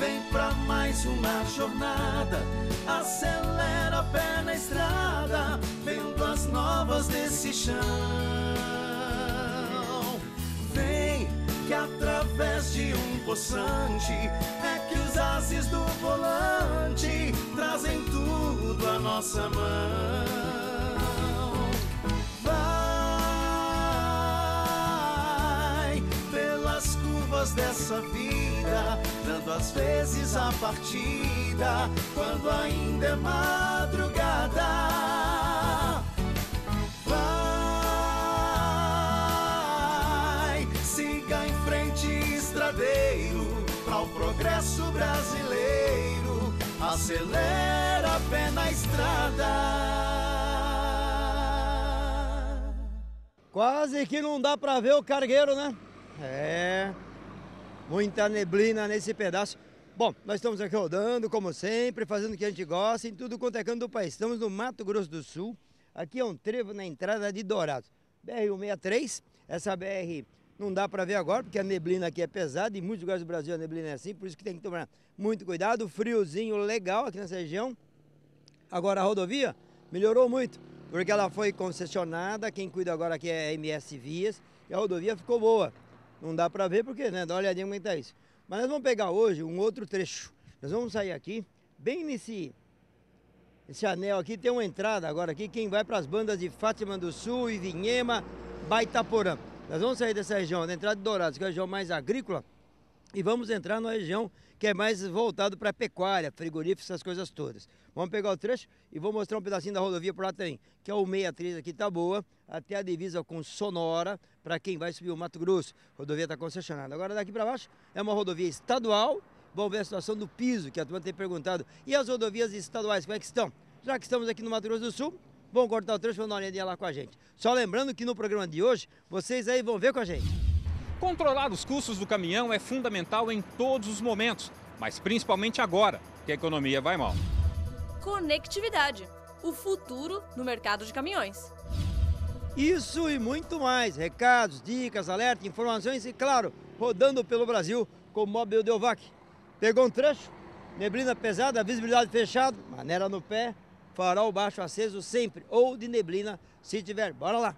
vem pra mais uma jornada, acelera a pé na estrada, vendo as novas desse chão. Vem que através de um poçante é que os ases do volante trazem tudo à nossa mão. Vai pelas curvas dessa vida, dando às vezes a partida, quando ainda é madrugada. Vai, siga em frente, estradeiro, para o progresso brasileiro, acelera a pé na estrada. Quase que não dá para ver o cargueiro, né? Muita neblina nesse pedaço. Bom, nós estamos aqui rodando, como sempre, fazendo o que a gente gosta, em tudo quanto é canto do país. Estamos no Mato Grosso do Sul, aqui é um trevo na entrada de Dourados. BR-163, essa BR não dá para ver agora, porque a neblina aqui é pesada, em muitos lugares do Brasil a neblina é assim, por isso que tem que tomar muito cuidado. Friozinho legal aqui nessa região. Agora a rodovia melhorou muito, porque ela foi concessionada, quem cuida agora aqui é a MS Vias, e a rodovia ficou boa. Não dá para ver porque, né, dá uma olhadinha como é que tá isso. Mas nós vamos pegar hoje um outro trecho. Nós vamos sair aqui, bem nesse anel aqui, tem uma entrada agora aqui, quem vai para as bandas de Fátima do Sul, Ivinhema, Baitaporã. Nós vamos sair dessa região, da entrada de Dourados, que é a região mais agrícola, e vamos entrar numa região que é mais voltado para pecuária, frigorífico, essas coisas todas. Vamos pegar o trecho e vou mostrar um pedacinho da rodovia por lá também, que é o 63 aqui, tá boa, até a divisa com Sonora, para quem vai subir o Mato Grosso. A rodovia está concessionada. Agora daqui para baixo é uma rodovia estadual. Vamos ver a situação do piso, que a turma tem perguntado. E as rodovias estaduais, como é que estão? Já que estamos aqui no Mato Grosso do Sul, vamos cortar o trecho e vamos dar uma olhadinha lá com a gente. Só lembrando que no programa de hoje, vocês aí vão ver com a gente. Controlar os custos do caminhão é fundamental em todos os momentos, mas principalmente agora, que a economia vai mal. Conectividade, o futuro no mercado de caminhões. Isso e muito mais, recados, dicas, alertas, informações e, claro, rodando pelo Brasil com o Mobil Delvac. Pegou um trecho, neblina pesada, visibilidade fechada, maneira no pé, farol baixo aceso sempre, ou de neblina se tiver. Bora lá!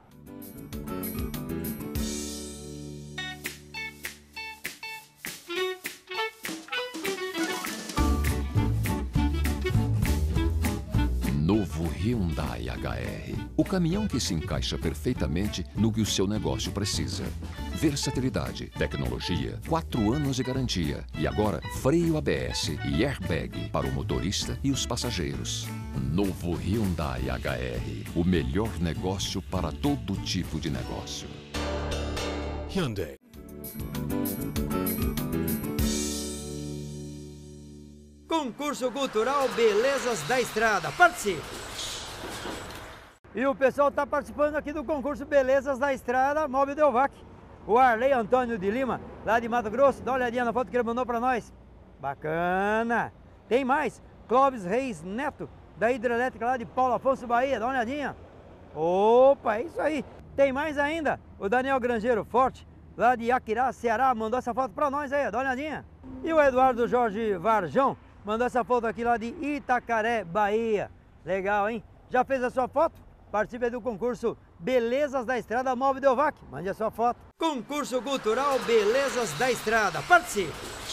Novo Hyundai HR. O caminhão que se encaixa perfeitamente no que o seu negócio precisa. Versatilidade, tecnologia, 4 anos de garantia e agora freio ABS e airbag para o motorista e os passageiros. Novo Hyundai HR. O melhor negócio para todo tipo de negócio. Hyundai. Concurso Cultural Belezas da Estrada. Participe! E o pessoal está participando aqui do concurso Belezas da Estrada Mobil Delvac. O Arley Antônio de Lima, lá de Mato Grosso. Dá uma olhadinha na foto que ele mandou para nós. Bacana! Tem mais. Clóvis Reis Neto, da hidrelétrica lá de Paulo Afonso, Bahia. Dá uma olhadinha. Opa, é isso aí. Tem mais ainda. O Daniel Grangeiro Forte, lá de Aquirá, Ceará, mandou essa foto para nós aí. Dá uma olhadinha. E o Eduardo Jorge Varjão mandou essa foto aqui lá de Itacaré, Bahia. Legal, hein? Já fez a sua foto? Participe do concurso Belezas da Estrada Mobil Delvac. Mande a sua foto. Concurso Cultural Belezas da Estrada. Participe!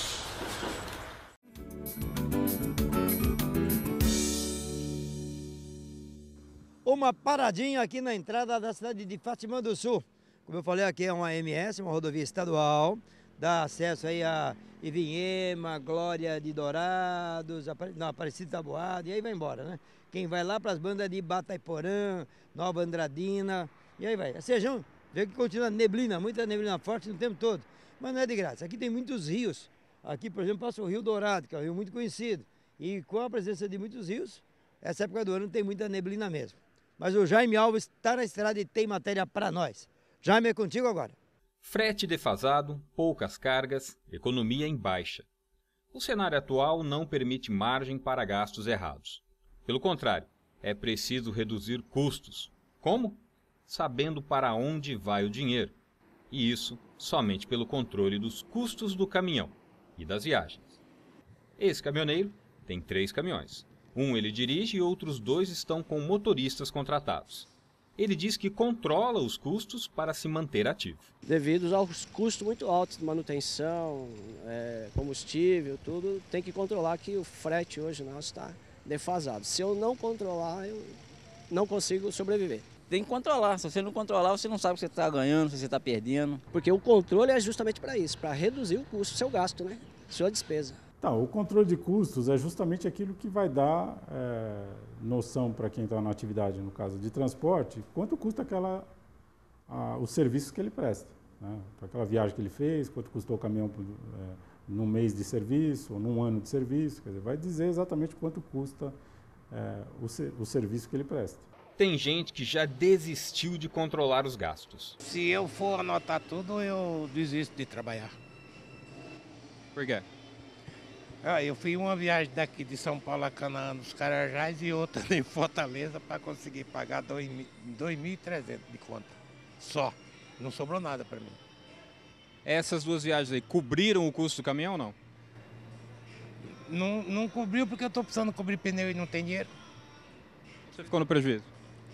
Uma paradinha aqui na entrada da cidade de Fátima do Sul. Como eu falei, aqui é uma MS, uma rodovia estadual. Dá acesso aí a Ivinhema, Glória de Dourados, Aparecida de Taboada, e aí vai embora, né? Quem vai lá para as bandas de Bataiporã, Nova Andradina, e aí vai. Essa região, vê que continua neblina, muita neblina forte no tempo todo. Mas não é de graça. Aqui tem muitos rios. Aqui, por exemplo, passa o Rio Dourado, que é um rio muito conhecido. E com a presença de muitos rios, essa época do ano tem muita neblina mesmo. Mas o Jaime Alves está na estrada e tem matéria para nós. Jaime, é contigo agora. Frete defasado, poucas cargas, economia em baixa. O cenário atual não permite margem para gastos errados. Pelo contrário, é preciso reduzir custos. Como? Sabendo para onde vai o dinheiro. E isso somente pelo controle dos custos do caminhão e das viagens. Esse caminhoneiro tem 3 caminhões. Um ele dirige e outros 2 estão com motoristas contratados. Ele diz que controla os custos para se manter ativo. Devido aos custos muito altos de manutenção, combustível, tudo, tem que controlar que o frete hoje nosso está defasado. Se eu não controlar, eu não consigo sobreviver. Tem que controlar. Se você não controlar, você não sabe se você está ganhando, se você está perdendo. Porque o controle é justamente para isso, para reduzir o custo, o seu gasto, né? Sua despesa. Tá, o controle de custos é justamente aquilo que vai dar noção para quem está na atividade, no caso de transporte, quanto custa os serviços que ele presta. Né? Para aquela viagem que ele fez, quanto custou o caminhão num mês de serviço ou num ano de serviço. Quer dizer, vai dizer exatamente quanto custa o serviço que ele presta. Tem gente que já desistiu de controlar os gastos. Se eu for anotar tudo, eu desisto de trabalhar. Por quê? Eu fiz uma viagem daqui de São Paulo a Canaã dos Carajás e outra em Fortaleza para conseguir pagar 2.300 de conta. Só. Não sobrou nada para mim. Essas 2 viagens aí cobriram o custo do caminhão ou não? Não cobriu porque eu estou precisando cobrir pneu e não tem dinheiro. Você ficou no prejuízo?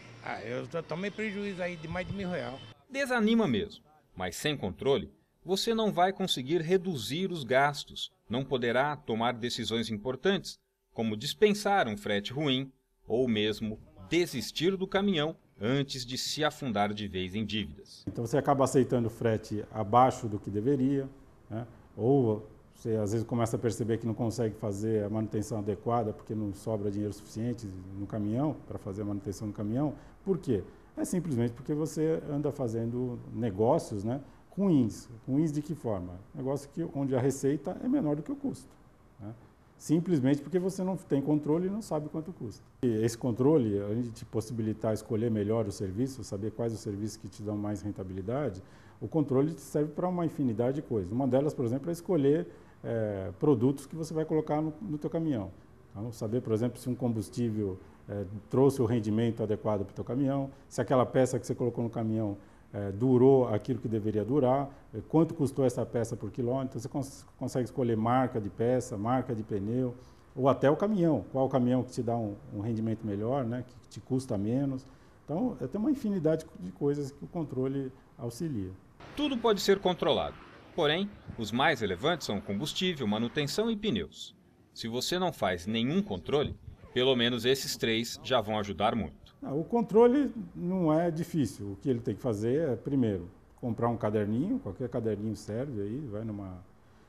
Eu tomei prejuízo aí de mais de R$1.000. Desanima mesmo, mas sem controle, você não vai conseguir reduzir os gastos, não poderá tomar decisões importantes, como dispensar um frete ruim ou mesmo desistir do caminhão antes de se afundar de vez em dívidas. Então você acaba aceitando frete abaixo do que deveria, né? Ou você às vezes começa a perceber que não consegue fazer a manutenção adequada porque não sobra dinheiro suficiente no caminhão para fazer a manutenção do caminhão. Por quê? É simplesmente porque você anda fazendo negócios, né, ruins. Ruins de que forma? Negócio onde a receita é menor do que o custo. Né? Simplesmente porque você não tem controle e não sabe quanto custa. E esse controle, além de te possibilitar escolher melhor o serviço, saber quais os serviços que te dão mais rentabilidade, o controle te serve para uma infinidade de coisas. Uma delas, por exemplo, é escolher produtos que você vai colocar no teu caminhão. Então, saber, por exemplo, se um combustível trouxe o rendimento adequado para o teu caminhão, se aquela peça que você colocou no caminhão durou aquilo que deveria durar, quanto custou essa peça por quilômetro. Você consegue escolher marca de peça, marca de pneu, ou até o caminhão. Qual o caminhão que te dá um rendimento melhor, né, que te custa menos. Então, tem uma infinidade de coisas que o controle auxilia. Tudo pode ser controlado, porém, os mais relevantes são combustível, manutenção e pneus. Se você não faz nenhum controle, pelo menos esses 3 já vão ajudar muito. O controle não é difícil. O que ele tem que fazer é, primeiro, comprar um caderninho, qualquer caderninho serve aí, vai uma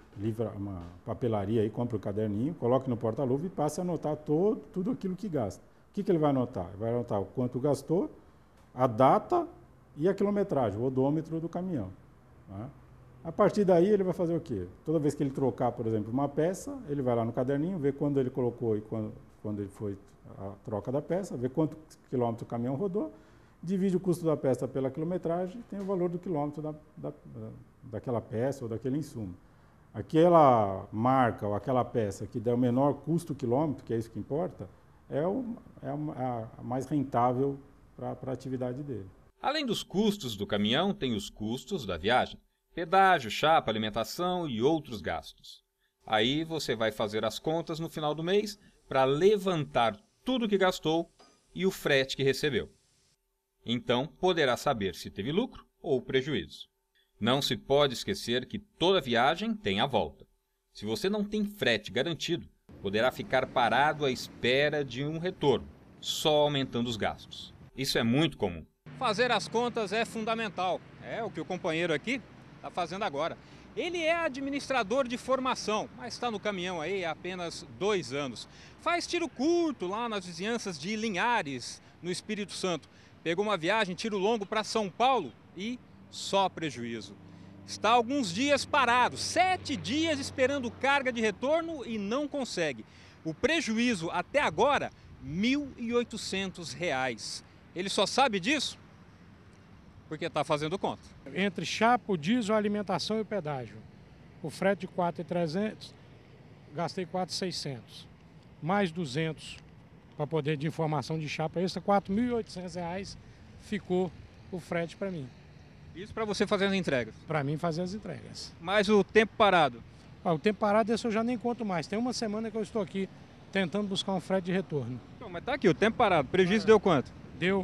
papelaria aí, compra o caderninho, coloque no porta-luva e passe a anotar tudo aquilo que gasta. O que ele vai anotar? Ele vai anotar o quanto gastou, a data e a quilometragem, o odômetro do caminhão. Tá? A partir daí ele vai fazer o quê? Toda vez que ele trocar, por exemplo, uma peça, ele vai lá no caderninho, ver quando ele colocou e quando ele foi a troca da peça, ver quanto quilômetro o caminhão rodou, divide o custo da peça pela quilometragem, tem o valor do quilômetro daquela peça ou daquele insumo. Aquela marca ou aquela peça que der o menor custo quilômetro, que é isso que importa, é a mais rentável para a atividade dele. Além dos custos do caminhão, tem os custos da viagem, pedágio, chapa, alimentação e outros gastos. Aí você vai fazer as contas no final do mês para levantar tudo o que gastou e o frete que recebeu. Então, poderá saber se teve lucro ou prejuízo. Não se pode esquecer que toda viagem tem a volta. Se você não tem frete garantido, poderá ficar parado à espera de um retorno, só aumentando os gastos. Isso é muito comum. Fazer as contas é fundamental. É o que o companheiro aqui está fazendo agora. Ele é administrador de formação, mas está no caminhão aí há apenas 2 anos. Faz tiro curto lá nas vizinhanças de Linhares, no Espírito Santo. Pegou uma viagem tiro longo para São Paulo e só prejuízo. Está alguns dias parado, 7 dias esperando carga de retorno e não consegue. O prejuízo até agora, R$ 1.800. Ele só sabe disso porque está fazendo conta. Entre chapa, o diesel, a alimentação e o pedágio. O frete de 4.300, gastei 4.600. Mais 200 para poder de informação de chapa extra, R$ 4.800 ficou o frete para mim. Isso para você fazer as entregas? Para mim fazer as entregas. Mas o tempo parado? O tempo parado esse eu já nem conto mais. Tem uma semana que eu estou aqui tentando buscar um frete de retorno. Não, mas tá aqui, o tempo parado. Prejuízo deu quanto? Deu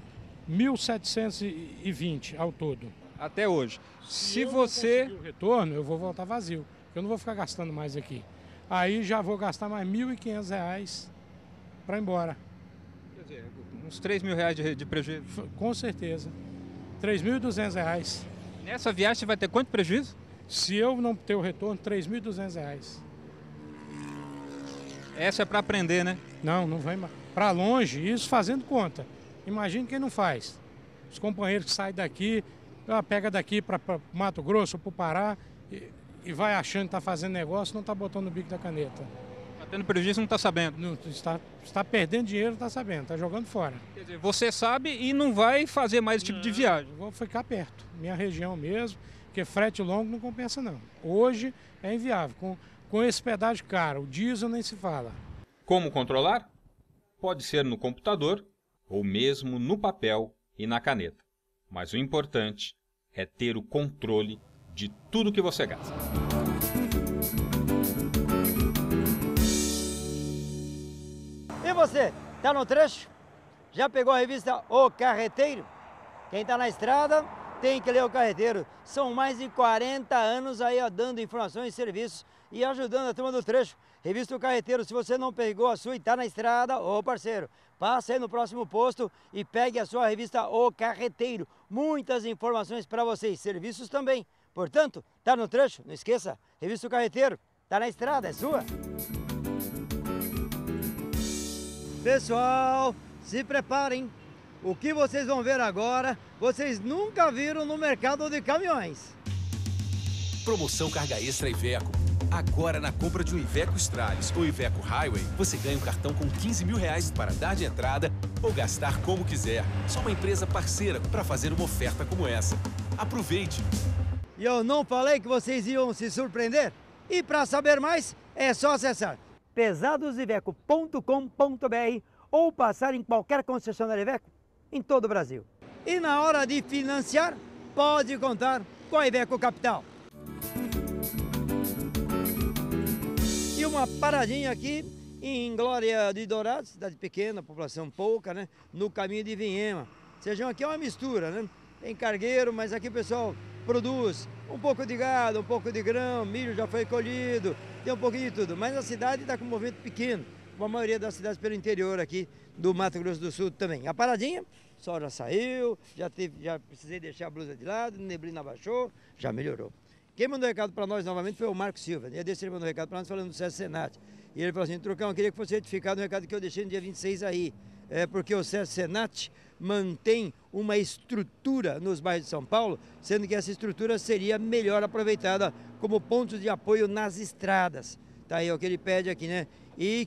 1.720 ao todo. Até hoje. Se você não conseguir o retorno, eu vou voltar vazio. Eu não vou ficar gastando mais aqui. Aí já vou gastar mais R$ 1.500 para ir embora. Quer dizer, uns R$3.000 de prejuízo? Com certeza. R$ 3.200. Nessa viagem você vai ter quanto prejuízo? Se eu não ter o retorno, R$ 3.200. Essa é para aprender, né? Não vai para longe, isso fazendo conta. Imagina quem não faz. Os companheiros que saem daqui, pega daqui para Mato Grosso ou para o Pará e vai achando que está fazendo negócio, não está botando o bico da caneta. Está tendo prejuízo e não está sabendo? Não, está perdendo dinheiro, não está sabendo, está jogando fora. Quer dizer, você sabe e não vai fazer mais esse tipo de viagem? Vou ficar perto, minha região mesmo, porque frete longo não compensa não. Hoje é inviável, com esse pedágio caro, o diesel nem se fala. Como controlar? Pode ser no computador ou mesmo no papel e na caneta. Mas o importante é ter o controle de tudo que você gasta. E você, tá no trecho? Já pegou a revista O Carreteiro? Quem tá na estrada tem que ler O Carreteiro. São mais de 40 anos aí dando informações e serviços e ajudando a turma do trecho. Revista O Carreteiro, se você não pegou a sua e tá na estrada, ô parceiro, passa aí no próximo posto e pegue a sua revista O Carreteiro. Muitas informações para vocês, serviços também. Portanto, tá no trecho? Não esqueça, revista O Carreteiro, tá na estrada, é sua. Pessoal, se preparem. O que vocês vão ver agora, vocês nunca viram no mercado de caminhões. Promoção Carga Extra Iveco. Agora, na compra de um Iveco Stralis ou Iveco Highway, você ganha um cartão com R$15.000 para dar de entrada ou gastar como quiser. Só uma empresa parceira para fazer uma oferta como essa. Aproveite! E eu não falei que vocês iam se surpreender? E para saber mais, é só acessar pesadosiveco.com.br ou passar em qualquer concessionária Iveco em todo o Brasil. E na hora de financiar, pode contar com a Iveco Capital. E uma paradinha aqui em Glória de Dourados, cidade pequena, população pouca, né? No caminho de Vinhema. Sejam aqui é uma mistura, né? Tem cargueiro, mas aqui o pessoal produz um pouco de gado, um pouco de grão, milho já foi colhido, tem um pouquinho de tudo. Mas a cidade está com um movimento pequeno, como a maioria das cidades pelo interior aqui do Mato Grosso do Sul também. A paradinha, o sol já saiu, já precisei deixar a blusa de lado, neblina abaixou, já melhorou. Quem mandou recado para nós novamente foi o Marco Silva. Dia desse ele mandou recado para nós falando do Sérgio Senati. E ele falou assim, Trucão, eu queria que fosse retificado no recado que eu deixei no dia 26 aí. É porque o Sérgio Senati mantém uma estrutura nos bairros de São Paulo, sendo que essa estrutura seria melhor aproveitada como pontos de apoio nas estradas. Tá aí o que ele pede aqui, né? E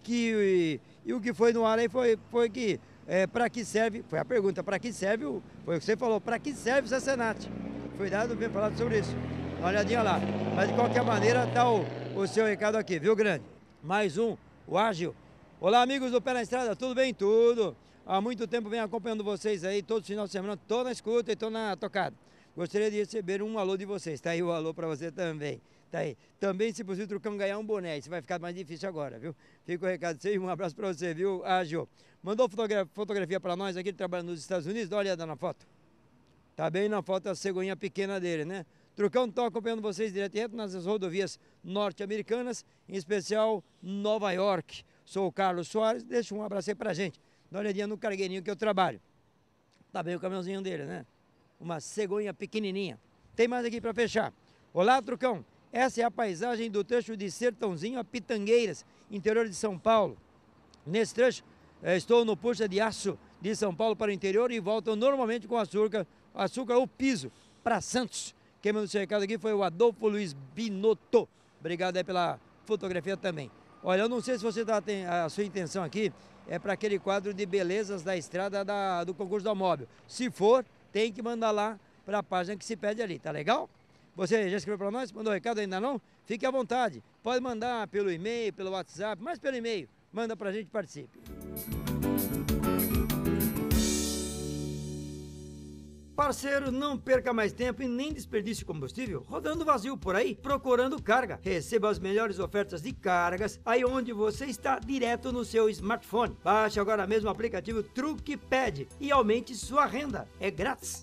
o que foi no ar aí foi que, para que serve, foi a pergunta, para que serve, foi o que você falou, para que serve o Sérgio Senati? Foi dado bem falado sobre isso. Dá uma olhadinha lá. Mas de qualquer maneira, tá o seu recado aqui, viu, grande? Mais um, o Ágil. Olá, amigos do Pé na Estrada, tudo bem? Tudo. Há muito tempo venho acompanhando vocês aí, todos os finais de semana, tô na escuta e tô na tocada. Gostaria de receber um alô de vocês, tá aí o alô para você também. Tá aí. Também, se possível, Trucão ganhar um boné, isso vai ficar mais difícil agora, viu? Fica o recado de vocês, um abraço para você, viu, Ágil? Mandou fotografia para nós aqui, ele trabalha nos Estados Unidos, dá uma olhada na foto. Tá bem na foto a cegonha pequena dele, né? Trucão, estou acompanhando vocês direto e reto nas rodovias norte-americanas, em especial Nova York. Sou o Carlos Soares, deixa um abraço aí pra gente. Dá uma olhadinha no cargueirinho que eu trabalho. Tá bem o caminhãozinho dele, né? Uma cegonha pequenininha. Tem mais aqui para fechar. Olá, Trucão. Essa é a paisagem do trecho de Sertãozinho a Pitangueiras, interior de São Paulo. Nesse trecho, estou no Puxa de Aço de São Paulo para o interior e volto normalmente com açúcar ou piso para Santos. Quem mandou esse recado aqui foi o Adolfo Luiz Binotto. Obrigado aí pela fotografia também. Olha, eu não sei se você tem a sua intenção aqui é para aquele quadro de belezas da estrada do concurso do Automóvel. Se for, tem que mandar lá para a página que se pede ali, tá legal? Você já escreveu para nós? Mandou recado ainda não? Fique à vontade. Pode mandar pelo e-mail, pelo WhatsApp, mas pelo e-mail. Manda para a gente e participe. Parceiro, não perca mais tempo e nem desperdice combustível rodando vazio por aí, procurando carga. Receba as melhores ofertas de cargas aí onde você está, direto no seu smartphone. Baixe agora mesmo o aplicativo TruckPad e aumente sua renda. É grátis.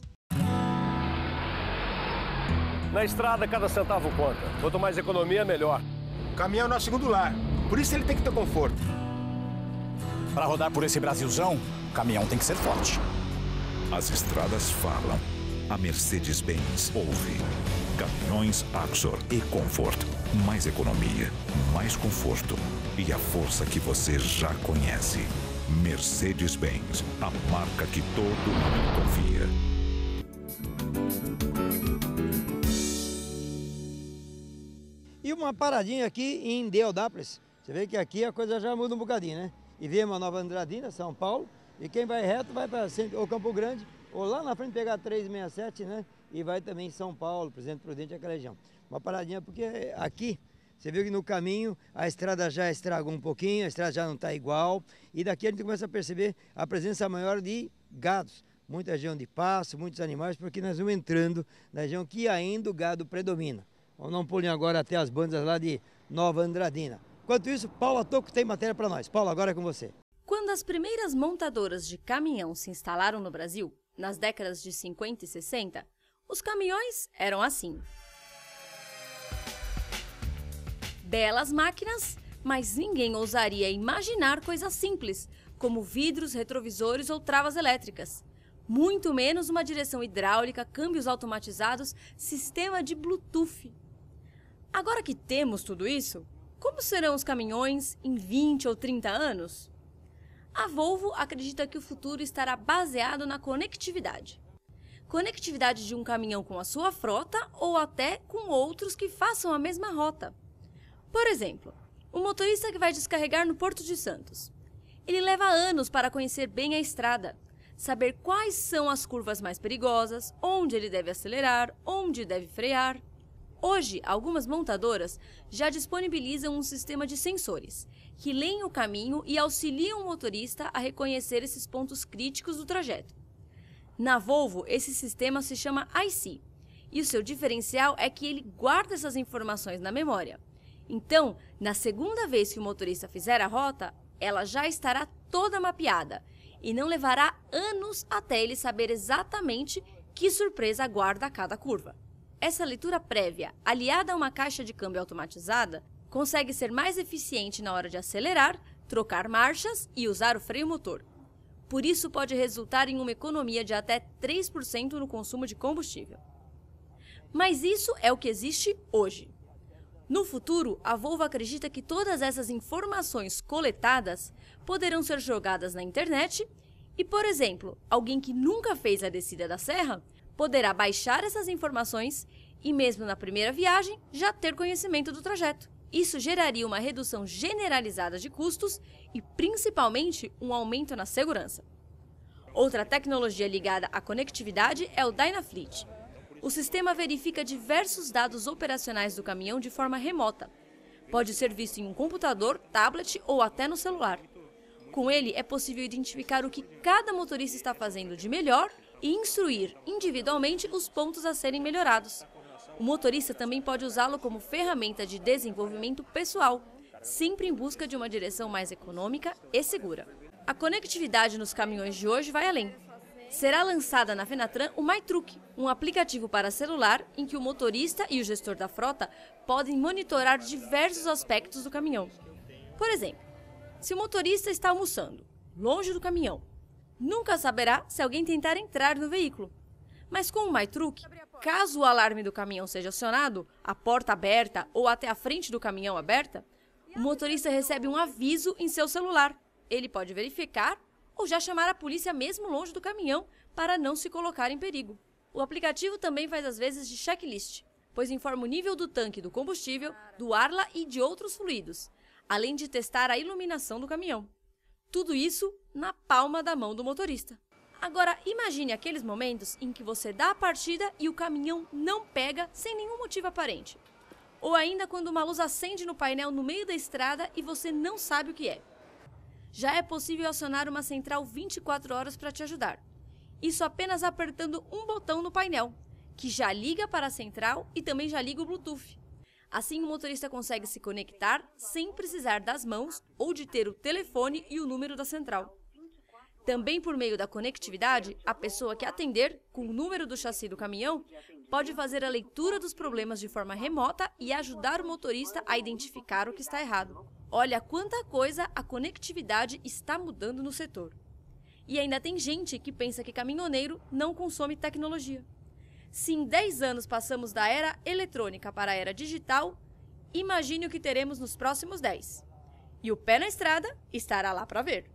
Na estrada, cada centavo conta. Quanto mais economia, melhor. O caminhão é nosso segundo lar. Por isso ele tem que ter conforto. Para rodar por esse Brasilzão, o caminhão tem que ser forte. As estradas falam. A Mercedes-Benz ouve. Caminhões Axor e Comfort. Mais economia, mais conforto e a força que você já conhece. Mercedes-Benz, a marca que todo mundo confia. E uma paradinha aqui em Deodápolis. Você vê que aqui a coisa já muda um bocadinho, né? E vem uma Nova Andradina, São Paulo. E quem vai reto vai para ou Campo Grande, ou lá na frente pegar 367, né? E vai também em São Paulo, Presidente Prudente e aquela região. Uma paradinha, porque aqui, você viu que no caminho a estrada já estragou um pouquinho, a estrada já não está igual. E daqui a gente começa a perceber a presença maior de gados. Muita região de pasto, muitos animais, porque nós vamos entrando na região que ainda o gado predomina. Vamos dar um pulinho agora até as bandas lá de Nova Andradina. Enquanto isso, Paula Tocco tem matéria para nós. Paula, agora é com você. Quando as primeiras montadoras de caminhão se instalaram no Brasil, nas décadas de 50 e 60, os caminhões eram assim. Belas máquinas, mas ninguém ousaria imaginar coisas simples, como vidros, retrovisores ou travas elétricas. Muito menos uma direção hidráulica, câmbios automatizados, sistema de Bluetooth. Agora que temos tudo isso, como serão os caminhões em 20 ou 30 anos? A Volvo acredita que o futuro estará baseado na conectividade. Conectividade de um caminhão com a sua frota ou até com outros que façam a mesma rota. Por exemplo, um motorista que vai descarregar no Porto de Santos. Ele leva anos para conhecer bem a estrada, saber quais são as curvas mais perigosas, onde ele deve acelerar, onde deve frear. Hoje, algumas montadoras já disponibilizam um sistema de sensores que leem o caminho e auxiliam o motorista a reconhecer esses pontos críticos do trajeto. Na Volvo, esse sistema se chama IC, e o seu diferencial é que ele guarda essas informações na memória. Então, na segunda vez que o motorista fizer a rota, ela já estará toda mapeada e não levará anos até ele saber exatamente que surpresa aguarda a cada curva. Essa leitura prévia, aliada a uma caixa de câmbio automatizada, consegue ser mais eficiente na hora de acelerar, trocar marchas e usar o freio motor. Por isso, pode resultar em uma economia de até 3% no consumo de combustível. Mas isso é o que existe hoje. No futuro, a Volvo acredita que todas essas informações coletadas poderão ser jogadas na internet e, por exemplo, alguém que nunca fez a descida da serra poderá baixar essas informações e, mesmo na primeira viagem, já ter conhecimento do trajeto. Isso geraria uma redução generalizada de custos e, principalmente, um aumento na segurança. Outra tecnologia ligada à conectividade é o Dynafleet. O sistema verifica diversos dados operacionais do caminhão de forma remota. Pode ser visto em um computador, tablet ou até no celular. Com ele, é possível identificar o que cada motorista está fazendo de melhor e instruir individualmente os pontos a serem melhorados. O motorista também pode usá-lo como ferramenta de desenvolvimento pessoal, sempre em busca de uma direção mais econômica e segura. A conectividade nos caminhões de hoje vai além. Será lançada na Fenatran o MyTruck, um aplicativo para celular em que o motorista e o gestor da frota podem monitorar diversos aspectos do caminhão. Por exemplo, se o motorista está almoçando, longe do caminhão, nunca saberá se alguém tentar entrar no veículo. Mas com o MyTruck, caso o alarme do caminhão seja acionado, a porta aberta ou até a frente do caminhão aberta, o motorista recebe um aviso em seu celular. Ele pode verificar ou já chamar a polícia mesmo longe do caminhão para não se colocar em perigo. O aplicativo também faz às vezes de checklist, pois informa o nível do tanque do combustível, do Arla e de outros fluidos, além de testar a iluminação do caminhão. Tudo isso na palma da mão do motorista. Agora, imagine aqueles momentos em que você dá a partida e o caminhão não pega sem nenhum motivo aparente. Ou ainda quando uma luz acende no painel no meio da estrada e você não sabe o que é. Já é possível acionar uma central 24 horas para te ajudar. Isso apenas apertando um botão no painel, que já liga para a central e também já liga o Bluetooth. Assim, o motorista consegue se conectar sem precisar das mãos ou de ter o telefone e o número da central. Também por meio da conectividade, a pessoa que atender, com o número do chassi do caminhão, pode fazer a leitura dos problemas de forma remota e ajudar o motorista a identificar o que está errado. Olha quanta coisa a conectividade está mudando no setor. E ainda tem gente que pensa que caminhoneiro não consome tecnologia. Se em 10 anos passamos da era eletrônica para a era digital, imagine o que teremos nos próximos 10. E o pé na estrada estará lá para ver.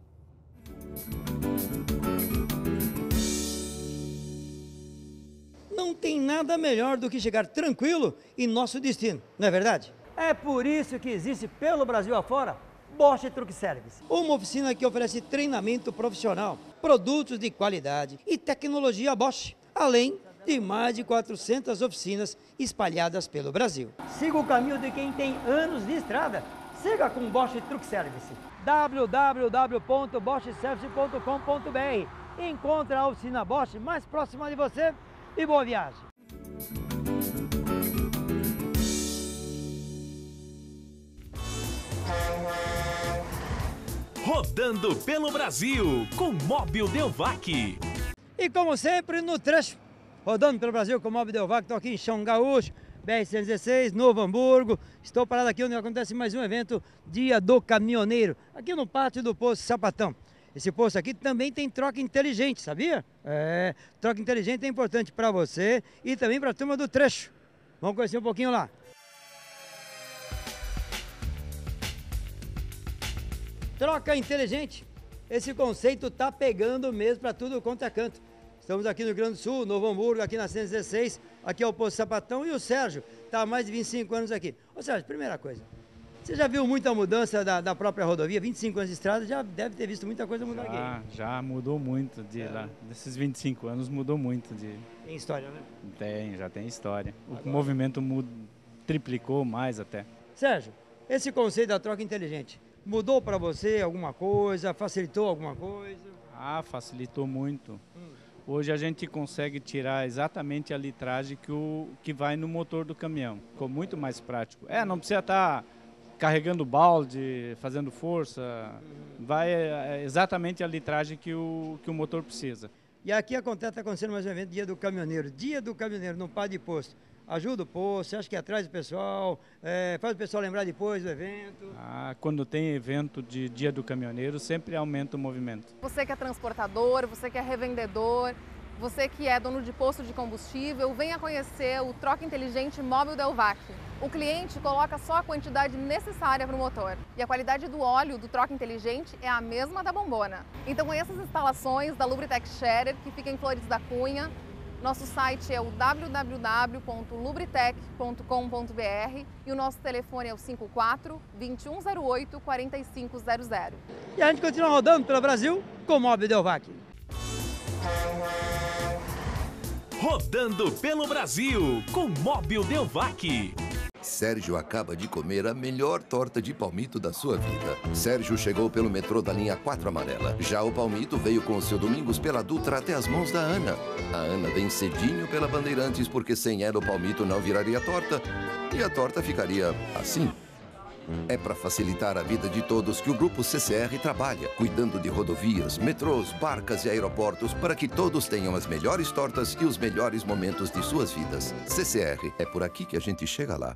Não tem nada melhor do que chegar tranquilo em nosso destino, não é verdade? É por isso que existe pelo Brasil afora Bosch Truck Service, uma oficina que oferece treinamento profissional, produtos de qualidade e tecnologia Bosch, além de mais de 400 oficinas espalhadas pelo Brasil. Siga o caminho de quem tem anos de estrada. Siga com Bosch Truck Service. www.boschservice.com.br. Encontre a oficina Bosch mais próxima de você e boa viagem. Rodando pelo Brasil com Mobil Delvac. E como sempre, no trecho, rodando pelo Brasil com o Mobil Delvac, estou aqui em Chão Gaúcho, BR-116, Novo Hamburgo. Estou parado aqui onde acontece mais um evento, Dia do Caminhoneiro, aqui no pátio do Posto Sapatão. Esse posto aqui também tem troca inteligente, sabia? Troca inteligente é importante para você e também para a turma do trecho. Vamos conhecer um pouquinho lá. Troca inteligente, esse conceito está pegando mesmo para tudo quanto é canto. Estamos aqui no Rio Grande do Sul, Novo Hamburgo, aqui na 116, aqui é o Posto Sapatão e o Sérgio está há mais de 25 anos aqui. Ô Sérgio, primeira coisa, você já viu muita mudança da própria rodovia? 25 anos de estrada, já deve ter visto muita coisa mudar aqui. Já mudou muito, desses 25 anos mudou muito. Tem história, né? Já tem história. O movimento triplicou mais até. Sérgio, esse conceito da troca inteligente, mudou para você alguma coisa, facilitou alguma coisa? Facilitou muito. Hoje a gente consegue tirar exatamente a litragem que vai no motor do caminhão. Ficou muito mais prático. Não precisa estar carregando balde, fazendo força. Vai exatamente a litragem que o motor precisa. E aqui está acontecendo mais um evento, Dia do Caminhoneiro. Dia do Caminhoneiro, no Pá de Posto. Ajuda o posto, você acha que atrás do pessoal, faz o pessoal lembrar depois do evento? Quando tem evento de Dia do Caminhoneiro, sempre aumenta o movimento. Você que é transportador, você que é revendedor, você que é dono de posto de combustível, venha conhecer o Troca Inteligente Mobil Delvac. O cliente coloca só a quantidade necessária para o motor. E a qualidade do óleo do Troca Inteligente é a mesma da bombona. Então conheça as instalações da Lubritec Scherer, que fica em Flores da Cunha. Nosso site é o www.lubritec.com.br e o nosso telefone é o 54-2108-4500. E a gente continua rodando pelo Brasil com o Mobil Delvac. Rodando pelo Brasil com Mobil Delvac. Sérgio acaba de comer a melhor torta de palmito da sua vida. Sérgio chegou pelo metrô da linha 4 amarela. Já o palmito veio com o seu Domingos pela Dutra até as mãos da Ana. A Ana vem cedinho pela Bandeirantes porque sem ela o palmito não viraria torta. E a torta ficaria assim. É para facilitar a vida de todos que o Grupo CCR trabalha, cuidando de rodovias, metrôs, barcas e aeroportos para que todos tenham as melhores tortas e os melhores momentos de suas vidas. CCR, é por aqui que a gente chega lá.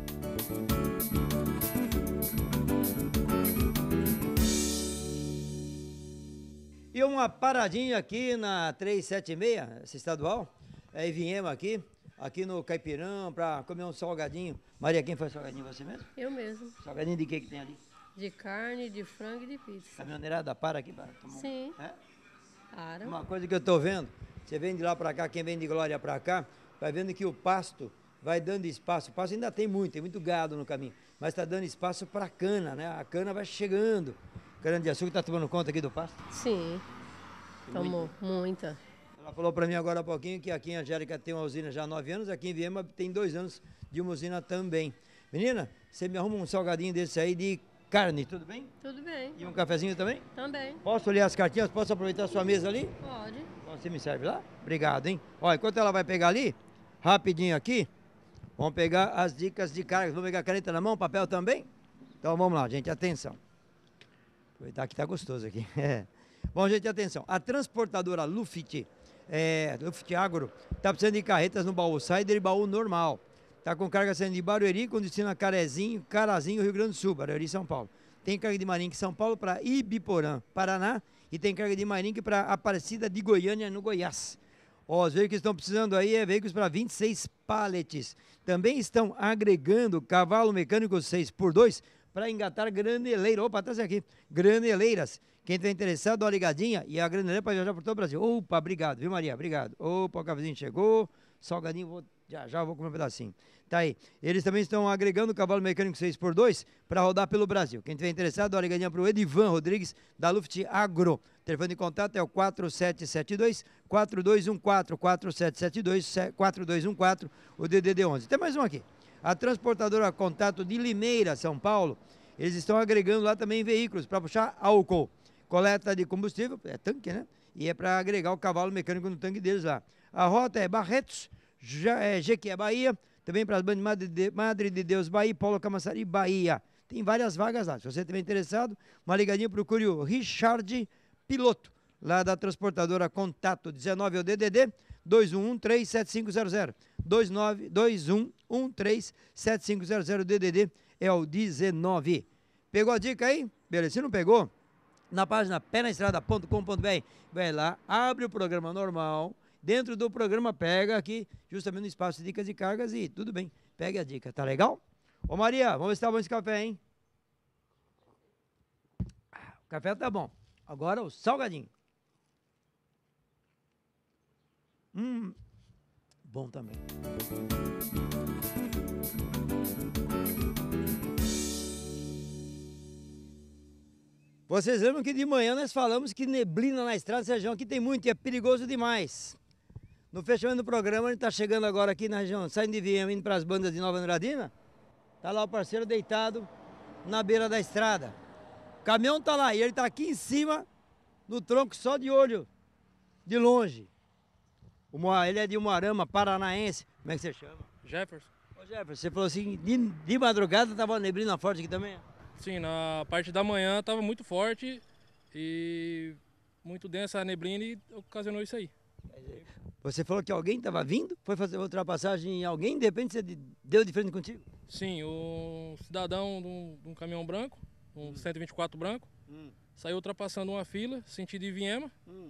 E uma paradinha aqui na 376, essa estadual, aí viemos aqui no Caipirão para comer um salgadinho. Maria, quem faz salgadinho? Você mesmo? Eu mesmo. Salgadinho de que tem ali? De carne, de frango e de pizza. Caminhoneirada para aqui para tomar. Sim. Para. Uma coisa que eu estou vendo, você vem de lá para cá, quem vem de Glória para cá, vai vendo que o pasto vai dando espaço. O pasto ainda tem muito gado no caminho, mas está dando espaço para a cana, né? A cana vai chegando. Cana de açúcar está tomando conta aqui do pasto? Sim, tomou muita. Ela falou para mim agora há pouquinho que aqui em Angélica tem uma usina já há 9 anos, aqui em Viema tem 2 anos de uma usina também. Menina, você me arruma um salgadinho desse aí de carne, tudo bem? Tudo bem. E um cafezinho também? Também. Posso olhar as cartinhas? Posso aproveitar a sua mesa ali? Pode. Então, você me serve lá? Obrigado, hein? Olha, enquanto ela vai pegar ali, rapidinho aqui, vamos pegar as dicas de carga. Vamos pegar a caneta na mão, papel também? Então vamos lá, gente, atenção. Aproveitar que tá gostoso aqui. Bom, gente, atenção. A transportadora Luft Agro está precisando de carretas no baú Sider e baú normal. Está com carga saindo de Barueri, com destino a Carazinho, Rio Grande do Sul, Barueri, São Paulo. Tem carga de Marinque, São Paulo, para Ibiporã, Paraná. E tem carga de Marinque para Aparecida de Goiânia, no Goiás. Ó, os veículos que estão precisando aí é veículos para 26 paletes. Também estão agregando cavalo mecânico 6x2 para engatar graneleira. Opa, tá aqui. Graneleiras. Quem está interessado, dá uma ligadinha. E a graneleira para viajar por todo o Brasil. Opa, obrigado, viu, Maria? Obrigado. Opa, o cafezinho chegou. Salgadinho, já vou comer um pedacinho. Tá aí. Eles também estão agregando cavalo mecânico 6x2 para rodar pelo Brasil. Quem estiver interessado, dá uma ligadinha para o Edivan Rodrigues, da Luft Agro. O telefone de contato é o 4772-4214, 4772-4214, o DDD 11. Tem mais um aqui. A transportadora Contato de Limeira, São Paulo, eles estão agregando lá também veículos para puxar álcool. Coleta de combustível, é tanque, né? E é para agregar o cavalo mecânico no tanque deles lá. A rota é Barretos, Jequié, Bahia, também para as bandas Madre de Deus, Bahia, Paulo Camaçari, Bahia. Tem várias vagas lá. Se você estiver interessado, uma ligadinha, procure o Richard Piloto, lá da transportadora Contato 19, é o DDD 2113-7500. 2113-7500, DDD é o 19. Pegou a dica aí? Beleza, se não pegou, na página penaestrada.com.br, vai lá, abre o programa normal, dentro do programa pega aqui, justamente no espaço de dicas de cargas e tudo bem, pegue a dica, tá legal? Ô Maria, vamos ver se tá bom esse café, hein? O café tá bom, agora o salgadinho. Bom também. Vocês lembram que de manhã nós falamos que neblina na estrada, essa região aqui tem muito e é perigoso demais. No fechamento do programa, a gente está chegando agora aqui na região, saindo de Viema, indo para as bandas de Nova Andradina. Tá lá o parceiro deitado na beira da estrada. O caminhão tá lá e ele tá aqui em cima, no tronco, só de olho, de longe. Ele é de Umuarama, paranaense. Como é que você chama? Jefferson. Ô Jefferson, você falou assim, de madrugada tava neblina forte aqui também? Sim, na parte da manhã estava muito forte e muito densa a neblina e ocasionou isso aí. Você falou que alguém estava vindo, foi fazer ultrapassagem em alguém, de repente você deu de frente contigo? Sim, um cidadão de um caminhão branco, um 124 branco, saiu ultrapassando uma fila, sentido de Viema,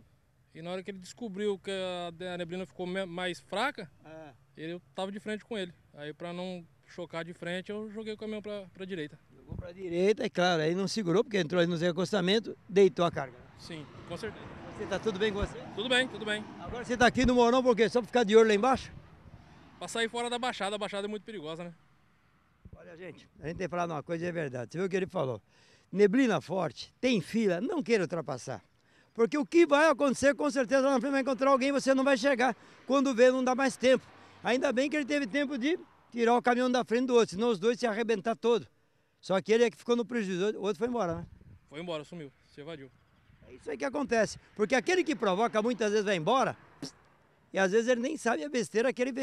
e na hora que ele descobriu que a neblina ficou mais fraca, ele estava de frente com ele. Aí para não chocar de frente, eu joguei o caminhão para a direita. Jogou para a direita, é claro, aí não segurou, porque entrou ali no acostamento, deitou a carga. Sim, com certeza. Você tá tudo bem com você? Tudo bem, tudo bem. Agora você tá aqui no Morão por quê? Só para ficar de olho lá embaixo? Para sair fora da Baixada, a Baixada é muito perigosa, né? Olha, gente, a gente tem falado uma coisa e é verdade. Você viu o que ele falou? Neblina forte, tem fila, não queira ultrapassar. Porque o que vai acontecer, com certeza, lá na frente vai encontrar alguém, você não vai chegar. Quando vê, não dá mais tempo. Ainda bem que ele teve tempo de tirar o caminhão da frente do outro, senão os dois se arrebentar todo. Só que ele é que ficou no prejuízo, o outro foi embora, né? Foi embora, sumiu, se evadiu. É isso aí que acontece, porque aquele que provoca muitas vezes vai embora, e às vezes ele nem sabe a besteira que ele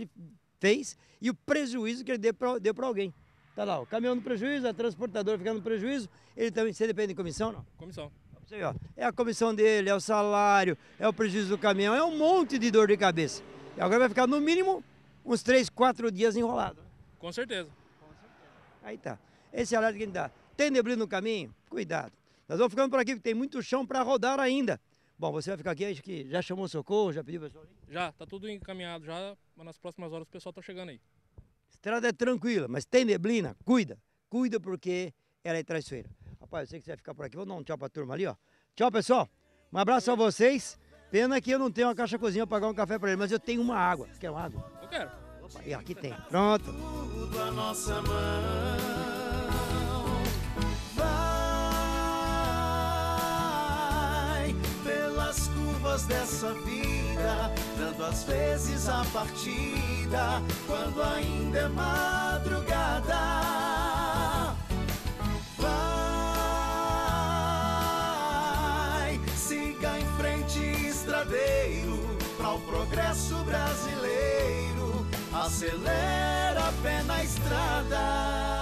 fez e o prejuízo que ele deu para alguém. Tá lá, o caminhão no prejuízo, a transportadora ficando no prejuízo, ele também, você depende de comissão, não? Comissão. Você, ó, é a comissão dele, é o salário, é o prejuízo do caminhão, é um monte de dor de cabeça. E agora vai ficar no mínimo uns 3, 4 dias enrolado. Com certeza. Aí tá. Esse alerta que a gente dá. Tem neblina no caminho? Cuidado. Nós vamos ficando por aqui, porque tem muito chão para rodar ainda. Bom, você vai ficar aqui, acho que já chamou socorro, já pediu pessoal ali? Já, tá tudo encaminhado já, mas nas próximas horas o pessoal tá chegando aí. Estrada é tranquila, mas tem neblina, cuida. Cuida porque ela é traiçoeira. Rapaz, eu sei que você vai ficar por aqui, vou dar um tchau pra turma ali, ó. Tchau, pessoal. Um abraço a vocês. Pena que eu não tenho uma caixa cozinha para pagar um café para ele, mas eu tenho uma água. Você quer uma água? Eu quero. Opa, e aqui tem. Pronto. Tudo a nossa mão. Vai pelas curvas dessa vida, dando às vezes a partida, quando ainda é madrugada. Vai verdadeiro para o progresso brasileiro. Acelera, pé na estrada.